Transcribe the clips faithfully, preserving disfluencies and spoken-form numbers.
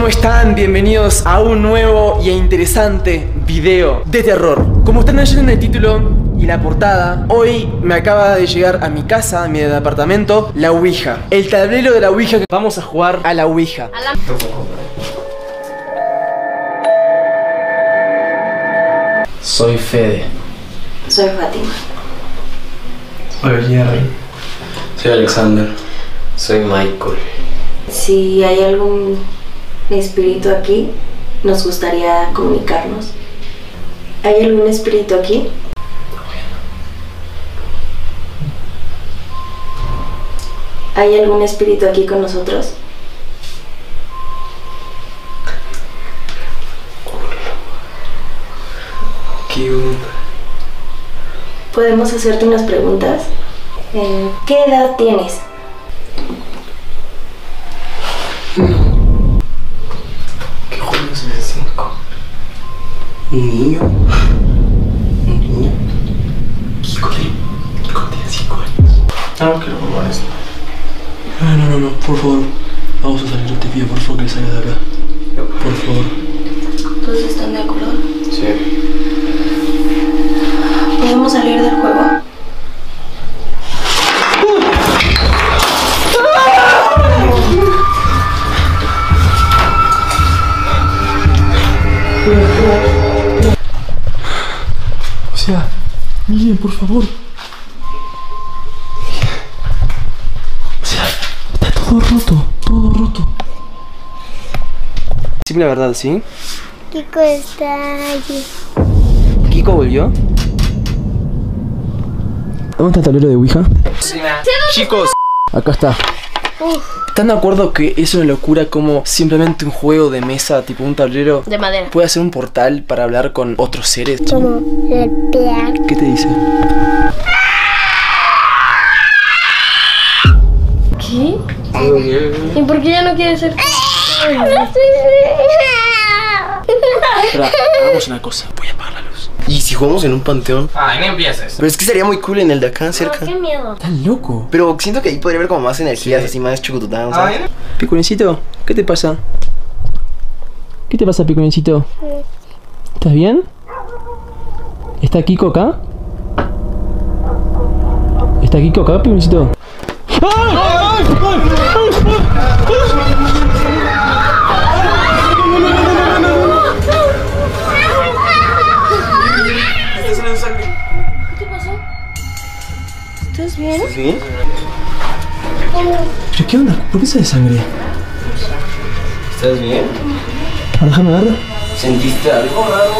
¿cómo están? Bienvenidos a un nuevo y interesante video de terror. Como están leyendo en el título y la portada, hoy me acaba de llegar a mi casa, a mi departamento, la Ouija. El tablero de la Ouija, que vamos a jugar a la Ouija. A la... Soy Fede. Soy Fátima. Soy Jerry. Soy Alexander. Soy Michael. Si hay algún espíritu aquí, nos gustaría comunicarnos. ¿Hay algún espíritu aquí? ¿Hay algún espíritu aquí con nosotros? ¿Qué onda? ¿Podemos hacerte unas preguntas? Eh, ¿Qué edad tienes? ¿Qué jóvenes es cinco? ¿Un niño? ¿Un niño? Kiko, Kiko tiene cinco años. Ah, no quiero probar esto. No, no, no, no, por favor. Vamos a salir, te pido por favor que salgas de acá. Por favor. ¿Todos están de acuerdo? Sí. ¿Podemos salir del juego? O sea, miren, por favor. O sea, está todo roto, todo roto. Dime la verdad, ¿sí? Kiko está allí. ¿Kiko volvió? ¿Dónde está el tablero de Ouija? Chicos, acá está. ¿Están de acuerdo que es una locura como simplemente un juego de mesa, tipo un tablero, De madera. puede ser un portal para hablar con otros seres? Como golpear. ¿Qué te dice? ¿Qué? ¿Y por qué ya no quiere ser? Espera, hagamos una cosa. Voy a apagar la luz. ¿Y si jugamos en un panteón? Ay, no empieces. Pero es que sería muy cool en el de acá, cerca. ¡Qué miedo! ¿Estás loco? Pero siento que ahí podría haber como más energías, así más chucutután, ¿sabes? Ay, Piculincito, ¿qué te pasa? ¿Qué te pasa, Piculincito? ¿Estás bien? ¿Está Kiko acá? ¿Está Kiko acá, Piculincito? ¿Qué pasó? ¿Estás bien? ¿Estás bien? ¿Pero qué onda? ¿Por qué sale sangre? ¿Estás bien? Ahora déjame ver. ¿Sentiste algo raro?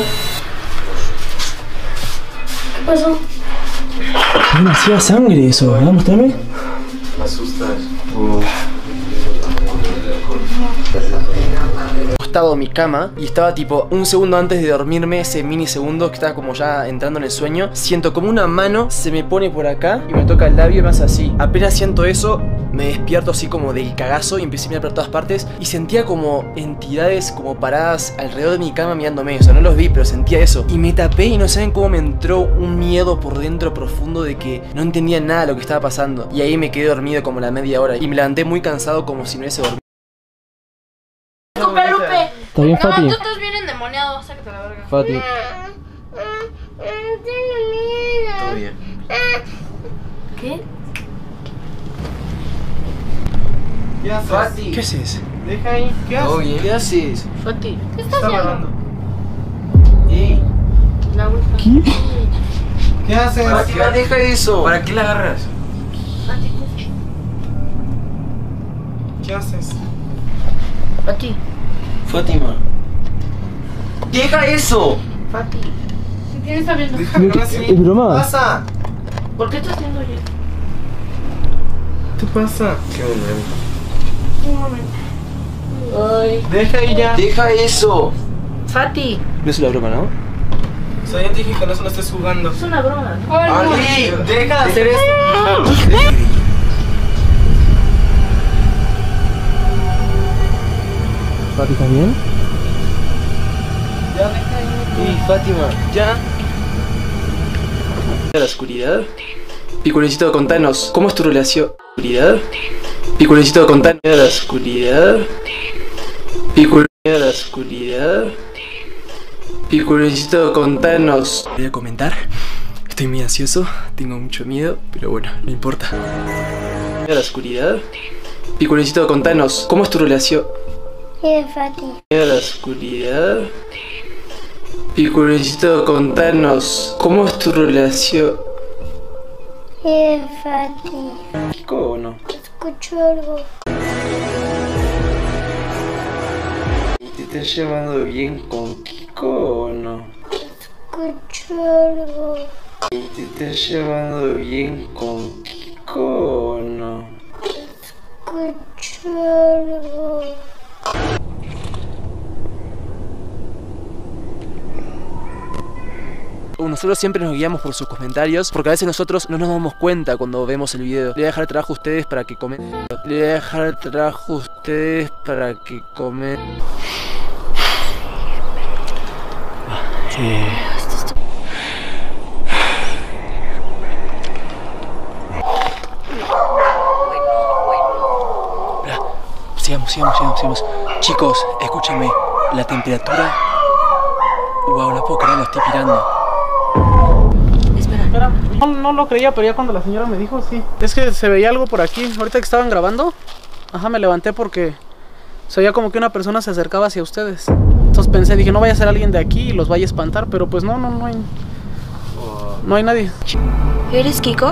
¿Qué pasó? Es demasiada sangre eso, ¿verdad? Mostrame. Me asustas. Acostado en mi cama y estaba tipo un segundo antes de dormirme, ese minisegundo que estaba como ya entrando en el sueño, siento como una mano se me pone por acá y me toca el labio y me hace así. Apenas siento eso, me despierto así como del cagazo y empecé a mirar por todas partes y sentía como entidades como paradas alrededor de mi cama mirándome. O sea, no los vi, pero sentía eso. Y me tapé y no saben cómo me entró un miedo por dentro profundo de que no entendía nada de lo que estaba pasando. Y ahí me quedé dormido como la media hora y me levanté muy cansado como si no hubiese dormido. Lupe, Lupe. ¿Está bien, No, Fati? tú estás bien endemoniado, sácate la verga. Fati. Tengo miedo. Todo bien. ¿Qué? ¿qué haces? Fati. ¿Qué haces? Deja ahí. ¿Qué ¿Todo haces? bien? ¿Qué haces? Fati. ¿Qué estás Está haciendo? hablando. ¿Y? La Ouija. ¿Qué? ¿Qué haces? Fátima, deja eso. ¿Para qué la agarras? ¿Qué haces? Fati. Fátima. ¡Deja eso! Fati. ¿Quién está viendo? Déjame así. ¿Es broma? ¿Qué pasa? ¿Por qué estás haciendo eso? ¿Qué pasa? Qué momento. Un momento. Ay. Deja ahí ya. ¡Deja eso! Fati. No es una broma, ¿no? O sea, ya te dije que no, no estés jugando. Es una broma. ¡Ali! ¡Deja de hacer esto! Fati, ¿estás bien? Ya deja ahí. Y Fátima, ya. La oscuridad. Piculincito, contanos, ¿cómo es tu relación? ¿Oscuridad? Piculincito, contanos la oscuridad. Picul Miedo a la oscuridad. Piculincito, contanos. Voy a comentar. Estoy muy ansioso, tengo mucho miedo, pero bueno, no importa. Miedo a la oscuridad. Piculincito, contanos. ¿Cómo es tu relación? Miedo Fati. Miedo a la oscuridad. Piculincito, contanos. ¿Cómo es tu relación? Miedo Fati. ¿Kiko o no? Escucho algo. ¿Te estás llevando bien con Kiko o no? Escucho algo. ¿Te estás llevando bien con Kiko o no? Escucho algo. Nosotros siempre nos guiamos por sus comentarios, porque a veces nosotros no nos damos cuenta cuando vemos el video. Le voy a dejar el trabajo a ustedes para que comenten. Le voy a dejar el trabajo a ustedes para que comenten. Eh... Sigamos, sigamos, sigamos, sigamos. Chicos, escúchame. La temperatura... Wow, no puedo creer, lo estoy pirando. Espera, no, no lo creía, pero ya cuando la señora me dijo, sí. Es que se veía algo por aquí, ahorita que estaban grabando. Ajá, me levanté porque se veía como que una persona se acercaba hacia ustedes. Entonces pensé, dije, no vaya a ser alguien de aquí y los vaya a espantar, pero pues no, no, no hay... No hay nadie. ¿Eres Kiko?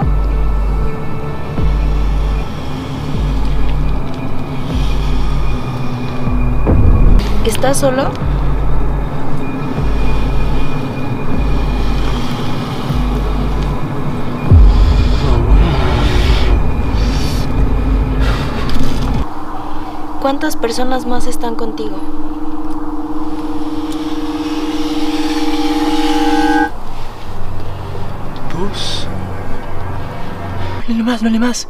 ¿Estás solo? ¿Cuántas personas más están contigo? Dos. No le más, no le más.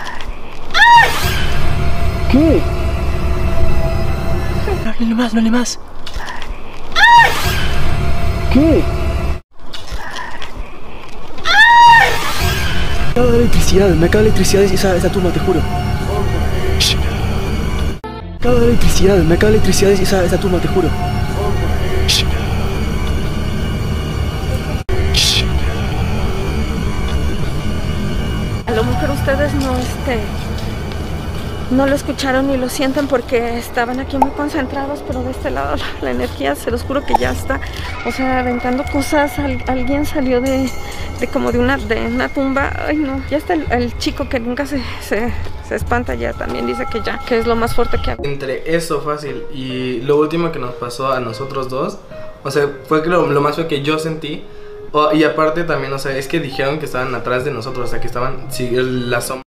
¿Qué? No le más, no le más. ¿Qué? Me acaba de electricidad, me acaba de electricidad esa, esa tumba, te juro. Me acaba de electricidad, me acaba de electricidad esa, esa tumba, te juro. A lo mejor ustedes no, este, no lo escucharon ni lo sienten porque estaban aquí muy concentrados, pero de este lado la, la energía, se los juro que ya está, o sea, aventando cosas. Al, alguien salió de, de como de una, de una tumba. Ay no, ya está el, el chico que nunca se, se, se espanta, ya también dice que ya, que es lo más fuerte que ha. Entre eso fácil y lo último que nos pasó a nosotros dos, o sea, fue que lo, lo más fue que yo sentí. Oh, y aparte también, o sea, es que dijeron que estaban atrás de nosotros, o sea, que estaban, sí, la sombra.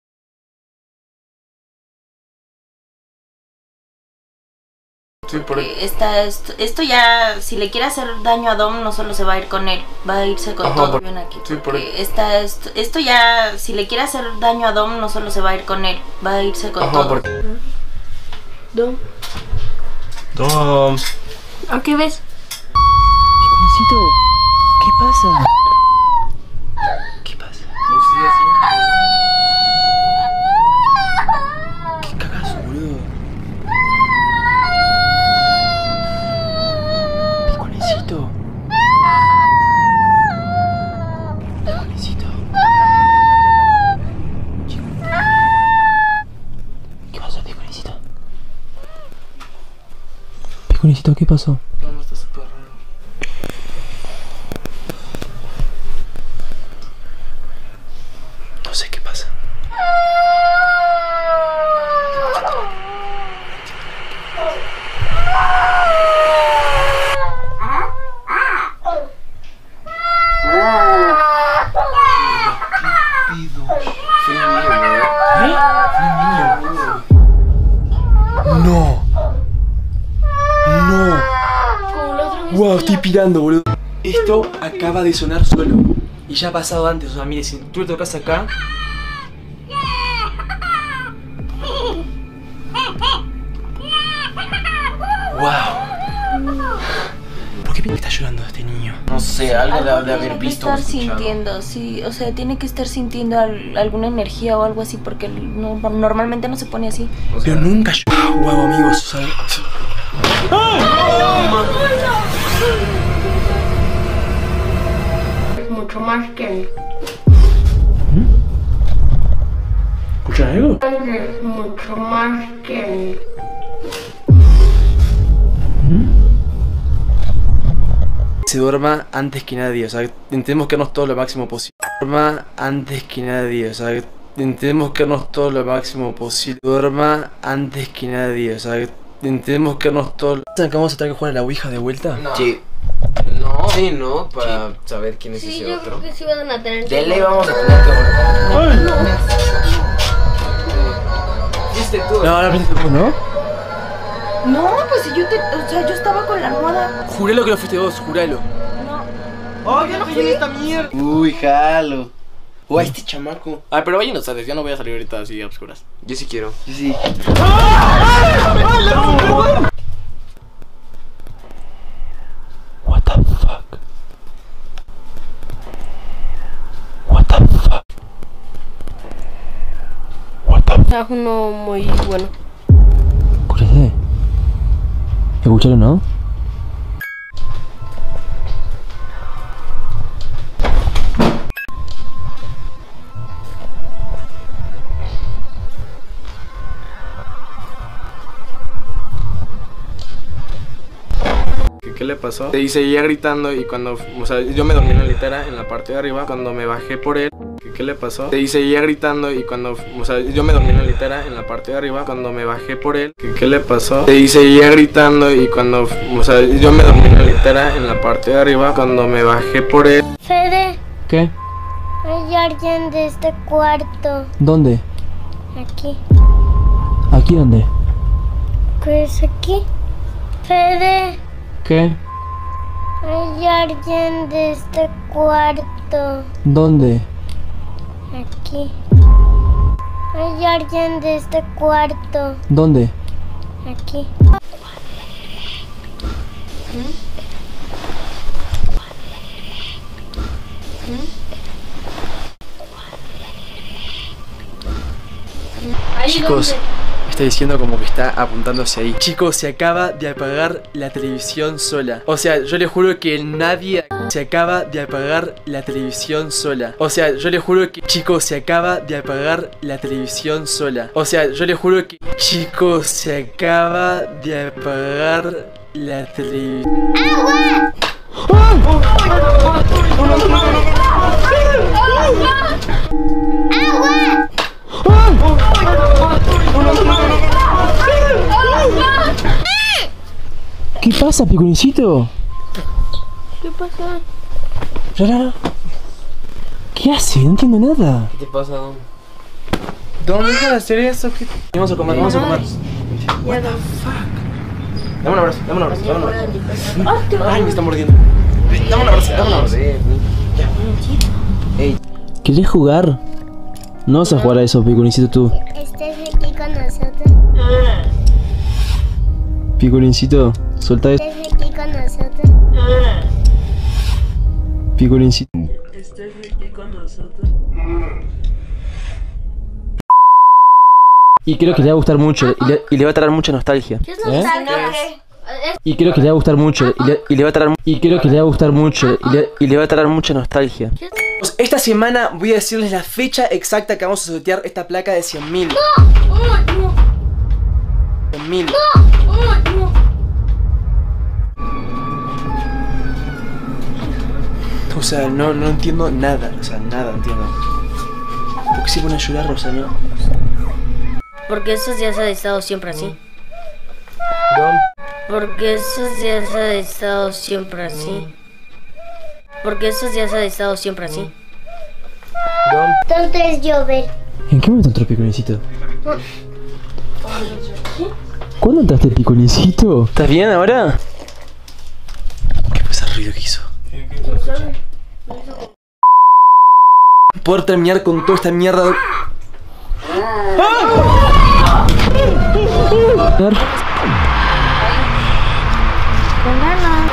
Sí, por... Esta, esto, esto ya, si le quiere hacer daño a Dom, no solo se va a ir con él, va a irse con Ajá, todo. por... Bien aquí. Sí, por... Esta, esto, esto ya, si le quiere hacer daño a Dom, no solo se va a ir con él, va a irse con Ajá, todo. Por... Dom. Dom. ¿A qué ves? Piculincito, ¿qué pasa? ¿Qué pasa? ¿Qué cagazo, boludo? Piculincito. Piculincito. ¿Qué pasó, Piculincito? Piculincito, ¿qué pasó? No, está súper raro. No sé qué pasa. No. No. Wow, estoy pirando, boludo. Esto acaba de sonar solo. Y ya ha pasado antes, o sea, mire, si tú le tocas acá. Wow. ¿Por qué está llorando este niño? No sé, algo de, de haber visto. Tiene que estar sintiendo, sí, o sea, tiene que estar sintiendo al, alguna energía o algo así, porque no, normalmente no se pone así. Pero nunca. Wow, amigos, o sea, Es mucho más que ¿Escuchas algo? es mucho más que Se duerma antes que nadie, o sea, intentemos quedarnos todo lo máximo posible. Duerma antes que nadie, o sea, intentemos quedarnos todo lo máximo posible. Duerma antes que nadie, o sea, intentemos quedarnos todo. ¿Saben que vamos a tener que jugar a la Ouija de vuelta? No. Sí. No. Sí, ¿no? Para saber quién es sí, ese yo otro. creo que sí van a tener De ley vamos a tener que volver. ¿Viste tú? No, no, no, ¿no? No, pues si yo te. O sea, yo estaba con la almohada. Juralo que lo fuiste vos, juralo. No. ¡Oh, yo no fui esta mierda! Uy, jalo. O a este chamaco. Ah, pero vayan ustedes, yo no voy a salir ahorita así a obscuras. Yo sí quiero. Yo sí. What the fuck? What the fuck? What the fuck? Es uno muy bueno. ¿Escuchaste? ¿Escucharon, no? ¿Qué le pasó? Y seguía gritando y cuando, o sea, yo me dormí en la litera en la parte de arriba. Cuando me bajé por él, ¿qué le pasó? Y seguía gritando y cuando, o sea, yo me dormí en la litera en la parte de arriba. Cuando me bajé por él, ¿qué le pasó? Y seguía gritando y cuando, o sea, yo me dormí en la litera en la parte de arriba. Cuando me bajé por él. Fede, ¿Qué? hay alguien de este cuarto. ¿Dónde? Aquí. ¿Aquí dónde? ¿Qué es aquí? Fede, ¿Qué? hay alguien de este cuarto. ¿Dónde? Aquí. Hay alguien de este cuarto. ¿Dónde? Aquí. Chicos, está diciendo como que está apuntando hacia ahí. Chicos, se acaba de apagar la televisión sola. O sea, yo le juro que nadie... Se acaba de apagar la televisión sola. O sea, yo le juro que... Chicos, se acaba de apagar la televisión sola. O sea, yo le juro que... Chicos, se acaba de apagar la televisión... ¿Qué pasa, Piculincito? ¿Qué pasa? Rara. ¿Qué hace? No entiendo nada. ¿Qué te pasa, Don? ¿Dónde deja de hacer eso? ¿Qué? Vamos a comer, vamos a comer. What the fuck? Dame un abrazo, dame un abrazo, dame un abrazo. Ay, me está mordiendo. Dame un abrazo, dame un abrazo. Ey. ¿Querés jugar? No vas a jugar a eso, Piculincito, tú. ¿Estás aquí con nosotros? Piculincito, suelta eso. ¿Estás aquí con nosotros? Piculincito. ¿Estás aquí con nosotros? Y creo que le va a gustar mucho y le, y le va a traer mucha nostalgia. ¿Qué es ¿Eh? nostalgia? Y creo que le va a gustar mucho y le, y le va a traer y creo que le va a gustar mucho y le, y le va a traer mucha nostalgia. Esta semana voy a decirles la fecha exacta que vamos a sortear esta placa de cien mil. cien mil. O sea, no, no entiendo nada, o sea, nada entiendo. ¿Por qué se pone a llorar, Rosa, no? Porque esos días ha estado siempre así. Dom. Porque esos días ha estado siempre así. Porque esos días ha estado siempre así. Dom. ¿Dónde es llover? ¿En qué momento entró Piculincito? ¿Cuándo entraste, Piculincito? ¿Estás bien ahora? ¿Qué fue ese ruido que hizo? Poder terminar con toda esta mierda de... Con ganas.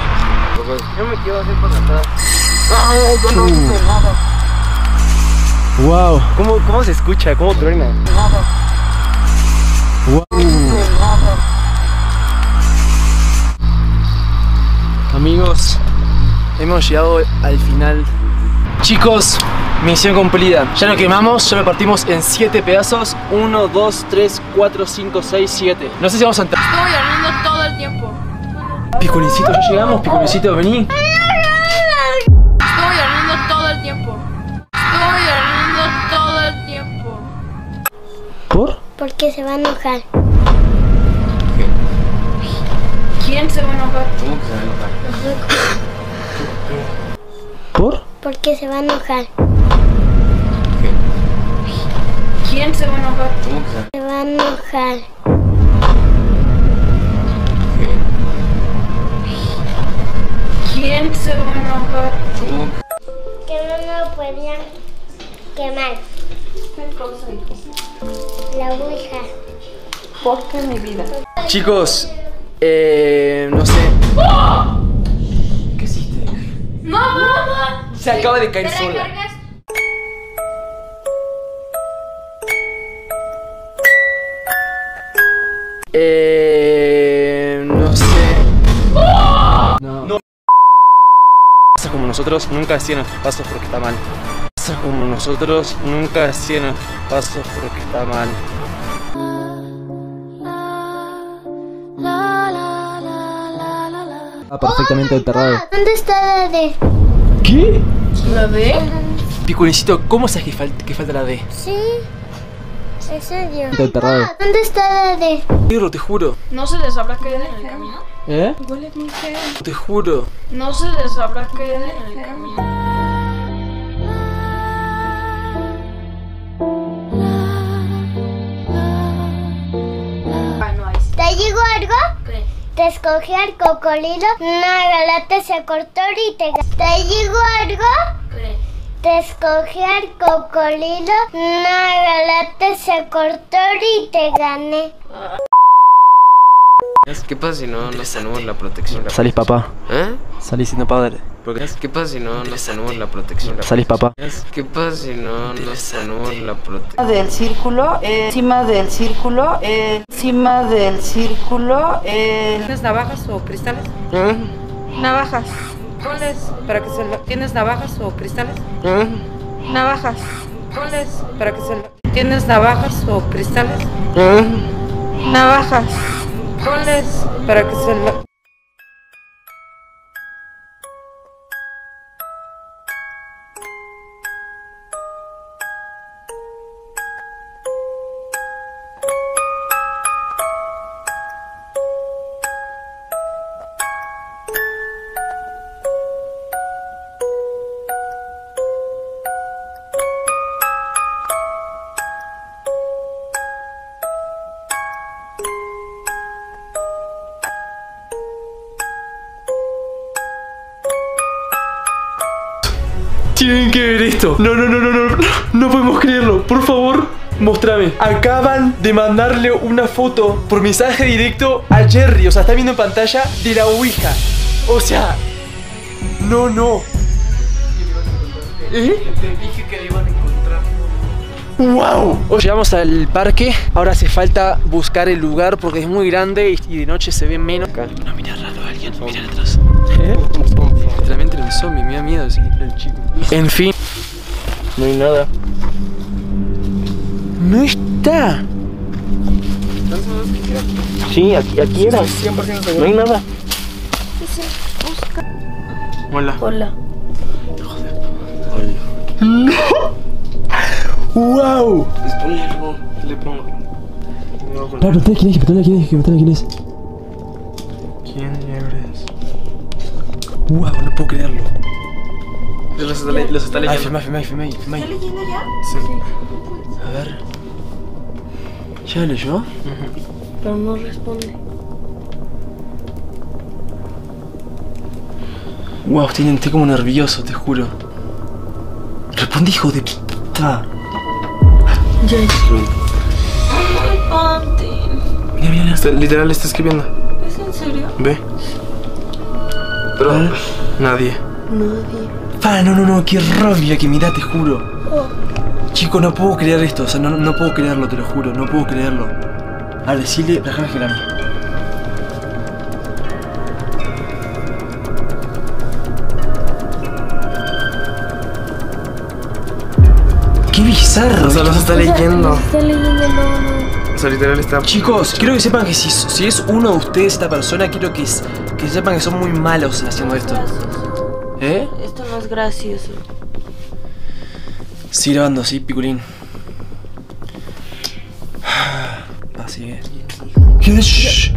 Yo me quiero hacer para atrás. Uh. Wow, ¿cómo, cómo se escucha? ¿Cómo truena? Wow. Amigos, hemos llegado al final. Chicos, misión cumplida. Ya lo quemamos, ya lo partimos en siete pedazos. uno, dos, tres, cuatro, cinco, seis, siete. No sé si vamos a entrar. Estoy ardiendo todo el tiempo. Piculincito, ya llegamos. Piculincito, vení. Estoy ardiendo todo el tiempo. Estoy ardiendo todo el tiempo. ¿Por? Porque se va a enojar. ¿Quién se va a enojar? ¿Cómo que se va a enojar? ¿Por? Porque se va a enojar. ¿Quién se va a enojar? ¿Cómo que se va a Se va a enojar. ¿Quién se va a enojar? ¿Cómo? Que no lo podían quemar. ¿Qué cosa, hijo? La ouija. ¿Por qué, mi vida? Chicos, eh. no sé. ¿Qué hiciste? ¡No, mamá! Se acaba de caer ¿Te sola. recargas? Eh. No sé. No. No. Pasa como nosotros, nunca hacían nuestros pasos porque está mal. Pasa como nosotros, nunca hacían nuestros pasos porque está mal. Ah, perfectamente enterrado. ¿Dónde está la D? ¿Qué? ¿La D? Piculincito, ¿cómo sabes que, fal que falta la D? Sí. ¿En serio? Está enterrado. Ah, ¿dónde está la D? Negro, te juro. ¿No se les habrá caído en el camino? ¿Eh? Huele muy feo. Te juro. ¿No se les habrá caído en el camino? Ah, no, ahí sí. ¿Te llegó algo? ¿Qué? Te escogí al cocodrilo, una galata se cortó y te gané. ¿Te llegó algo? ¿Qué? Te escogí al cocodrilo, una galata se cortó y te gané. ¿Qué pasa si no nos ponemos la protección? Salís papá. ¿Eh? Salís siendo padre. ¿Qué pasa si no nos ponemos la protección? Salís papá. ¿Qué pasa si no nos ponemos la protección? Del círculo, eh, encima del círculo, eh, encima del círculo. Eh. ¿Tienes navajas o cristales? ¿Eh? Navajas. ¿Cuáles? Para que se lo... ¿Tienes navajas o cristales? ¿Eh? Navajas. ¿Cuáles? Para que se lo... ¿Tienes navajas o cristales? ¿Eh? Navajas. ¿Cuáles? Para que se lo... Tienen que ver esto. No, no, no, no, no. No podemos creerlo. Por favor, mostrame. Acaban de mandarle una foto por mensaje directo a Jerry. O sea, está viendo en pantalla de la ouija. O sea, no, no. ¿Eh? Te dije que le iban a encontrar. ¡Wow! Hoy llegamos al parque. Ahora hace falta buscar el lugar porque es muy grande y, y de noche se ve menos. No, mira raro a alguien. Mira atrás. ¿Eh? Literalmente era un zombie. Me da miedo ese el chico. En fin. No hay nada. No está. Sí, aquí, aquí era. cien por ciento No hay nada. Hola. Hola. ¡No! ¡Wow! Pues ponle algo. Le pongo. No, pregúntale quién es, pregúntale quién es, pregúntale quién es. ¿Quién eres? ¡Wow! No puedo creerlo. Los está, le los está Ay, leyendo. firma, firma, firma, firma. ¿Está leyendo ya? Sí. A ver. ¿Ya leyó? Pero no responde. Wow, estoy, estoy como nervioso, te juro. Responde, hijo de puta. Ya. Ay, ponte. Mira, mira, mira. Está- literal está escribiendo. ¿Es en serio? Ve. Pero Ah. nadie. Nadie. Ah, no, no, no, qué rabia que mirá, te juro. Chicos, no puedo creer esto, o sea, no, no puedo creerlo, te lo juro, no puedo creerlo. A ver, decirle, déjame girar. Qué bizarro. O sea, los está leyendo. Está leyendo, no, no. O sea, literal está... Chicos, quiero que sepan que si, si es uno de ustedes esta persona, quiero que, que sepan que son muy malos haciendo esto. Gracioso. ¿Eh? Esto no es gracioso. Sigue grabando, sí, piculín. Así es. ¿Qué es?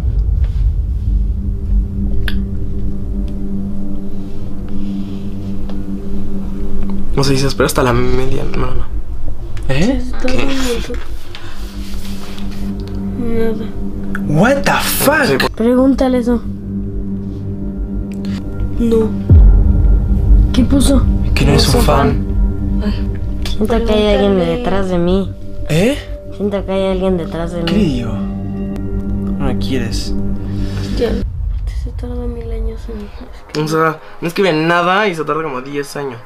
No sé si se espera hasta la media, no, no. ¿Eh? ¿Qué? Nada. What the fuck? Pregúntale eso. No. ¿Qué puso? Que no eres un fan. Siento que hay alguien detrás de mí. ¿Eh? Siento que hay alguien detrás de ¿Qué le mí. digo? No me quieres. Ya. Se tarda mil años en... O sea, no escribe nada y se tarda como diez años.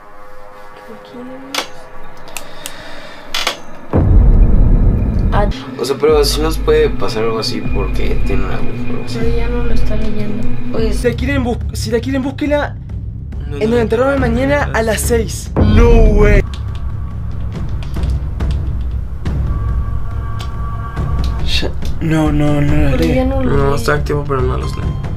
O sea, pero si nos puede pasar algo así porque tiene una aguja. Pero ya no lo está leyendo. Pues... Si la quieren, bus si la quieren búsquela en el enterrado de mañana a las seis. No way. Ya, no, no, no la Pero lee. ya no lo No, lee. está activo pero no los lee.